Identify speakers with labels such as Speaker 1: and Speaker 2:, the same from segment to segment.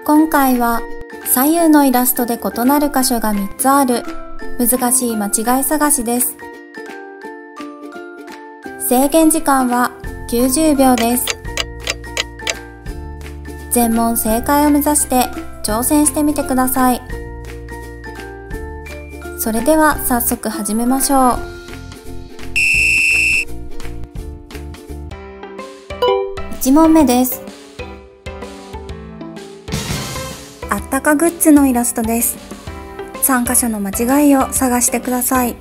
Speaker 1: 今回は左右のイラストで異なる箇所が3つある難しい間違い探しです。制限時間は90秒です。全問正解を目指して挑戦してみてください。それでは早速始めましょう。1問目です。あったかグッズのイラストです。3箇所の間違いを探してください。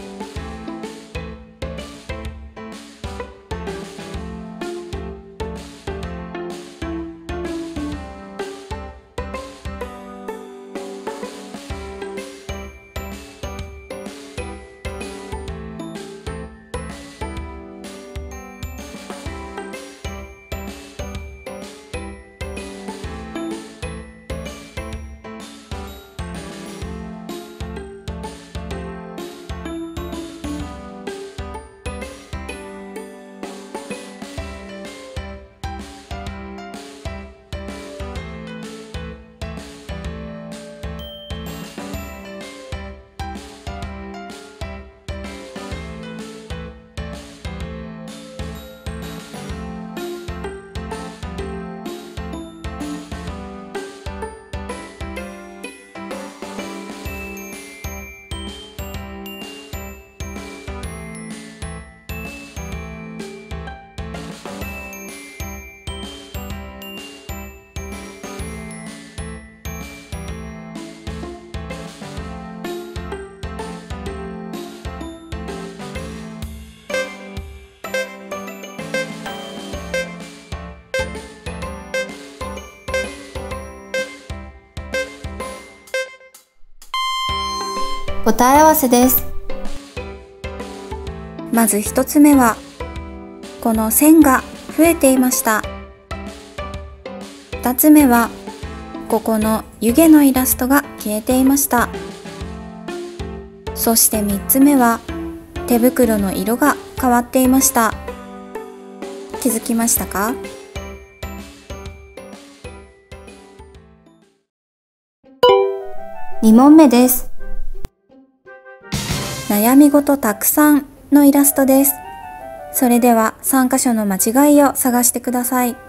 Speaker 1: 答え合わせです。まず1つ目は、この線が増えていました。2つ目は、ここの湯気のイラストが消えていました。そして3つ目は、手袋の色が変わっていました。気づきましたか？2問目です。悩み事たくさんのイラストです。それでは3箇所の間違いを探してください。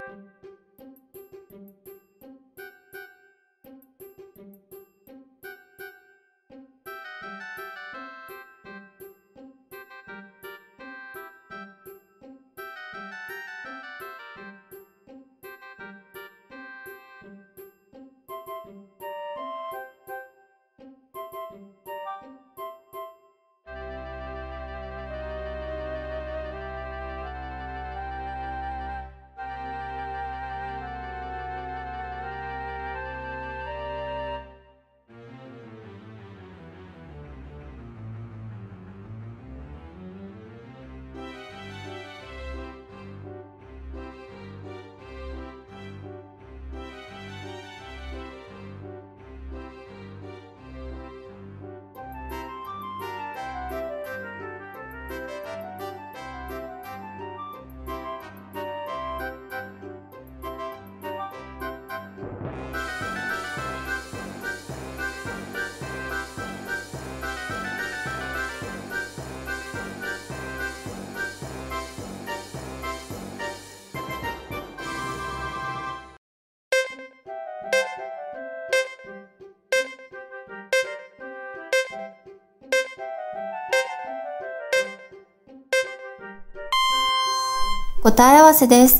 Speaker 1: 答え合わせです。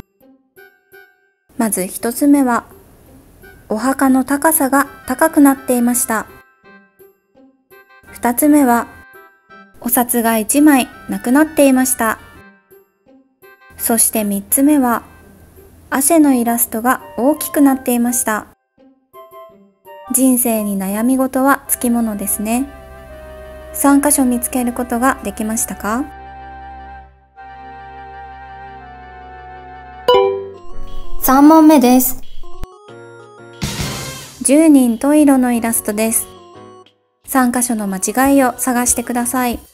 Speaker 1: まず1つ目は、お墓の高さが高くなっていました。2つ目は、お札が1枚なくなっていました。そして3つ目は、汗のイラストが大きくなっていました。人生に悩み事はつきものですね。3箇所見つけることができましたか？3問目です。10人十色のイラストです。3箇所の間違いを探してください。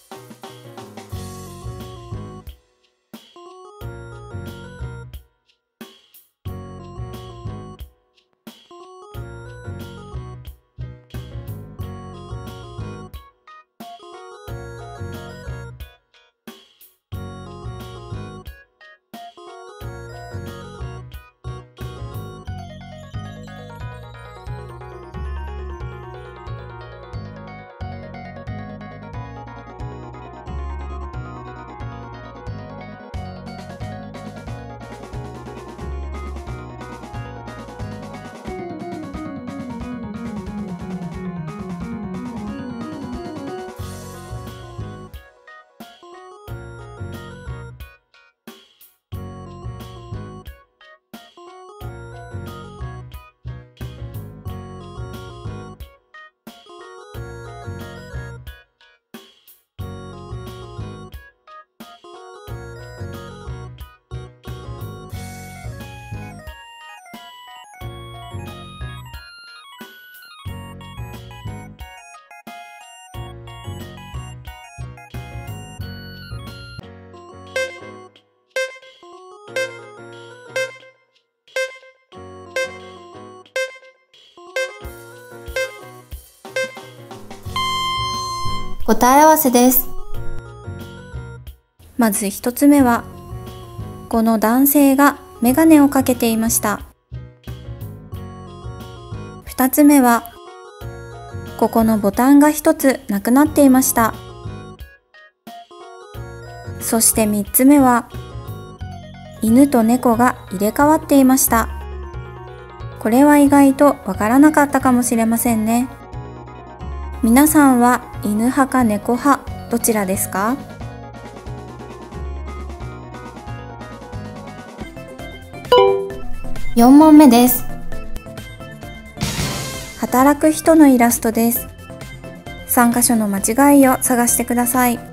Speaker 1: 答え合わせです。まず一つ目は、この男性がメガネをかけていました。二つ目は、ここのボタンが一つなくなっていました。そして三つ目は、犬と猫が入れ替わっていました。これは意外とわからなかったかもしれませんね。皆さんは犬派か猫派、どちらですか？4問目です。働く人のイラストです。3箇所の間違いを探してください。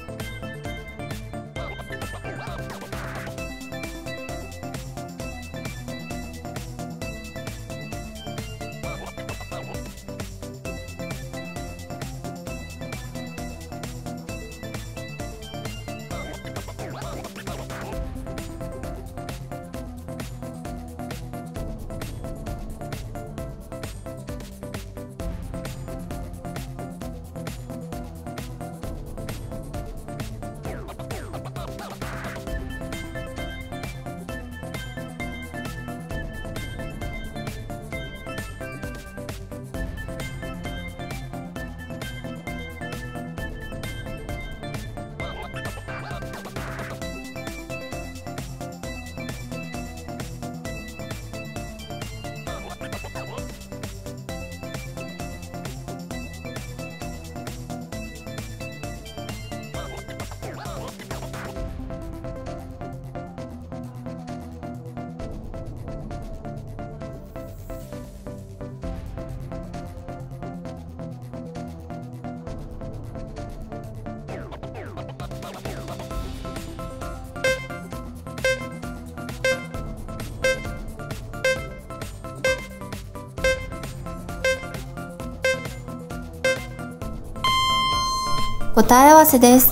Speaker 1: 答え合わせです。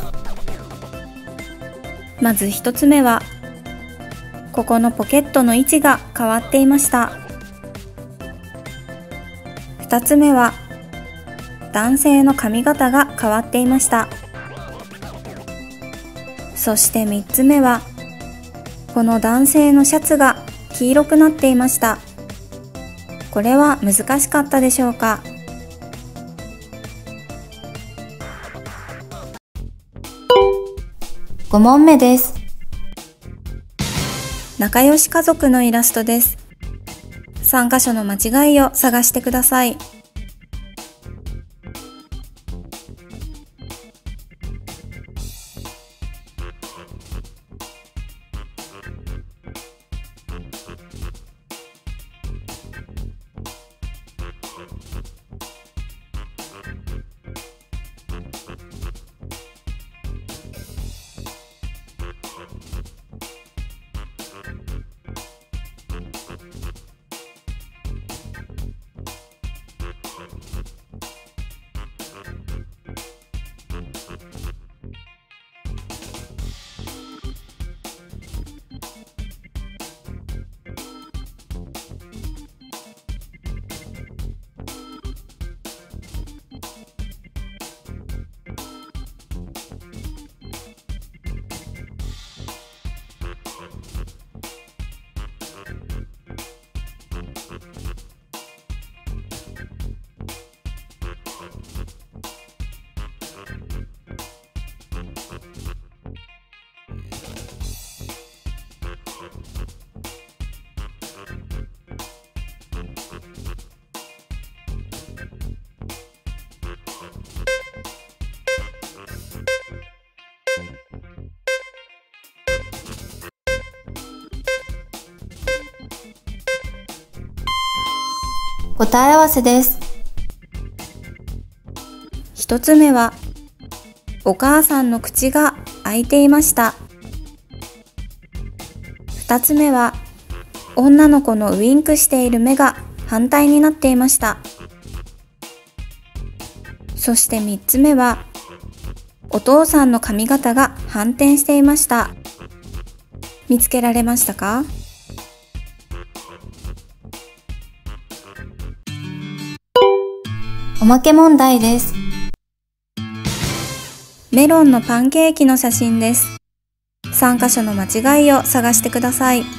Speaker 1: まず一つ目は、ここのポケットの位置が変わっていました。二つ目は、男性の髪型が変わっていました。そして三つ目は、この男性のシャツが黄色くなっていました。これは難しかったでしょうか？5問目です。仲良し家族のイラストです。3箇所の間違いを探してください。答え合わせです。一つ目は、お母さんの口が開いていました。二つ目は、女の子のウインクしている目が反対になっていました。そして三つ目は、お父さんの髪型が反転していました。見つけられましたか？おまけ問題です。 メロンのパンケーキの写真です。3箇所の間違いを探してください。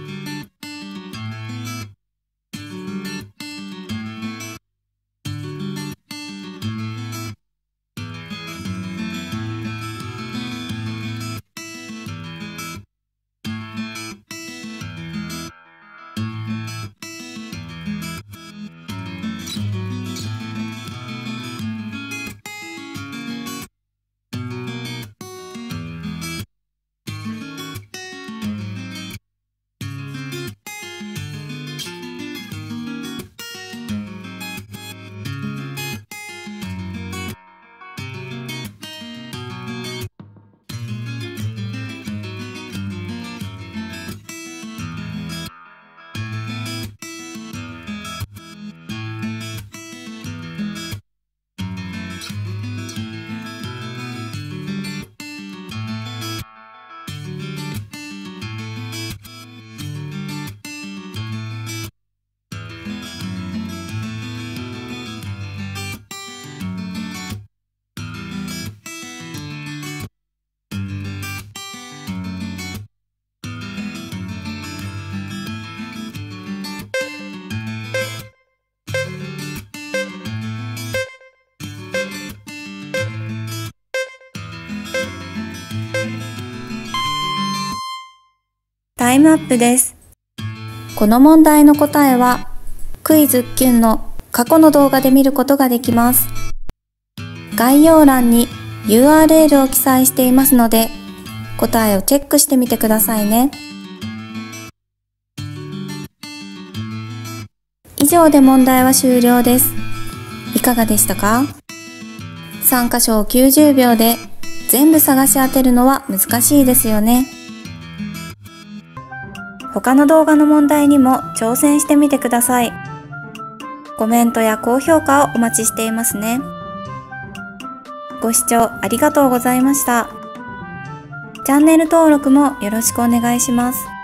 Speaker 1: タイムアップです。この問題の答えはクイズキュンの過去の動画で見ることができます。概要欄に URL を記載していますので、答えをチェックしてみてくださいね。以上で問題は終了です。いかがでしたか？3箇所を90秒で全部探し当てるのは難しいですよね。他の動画の問題にも挑戦してみてください。コメントや高評価をお待ちしていますね。ご視聴ありがとうございました。チャンネル登録もよろしくお願いします。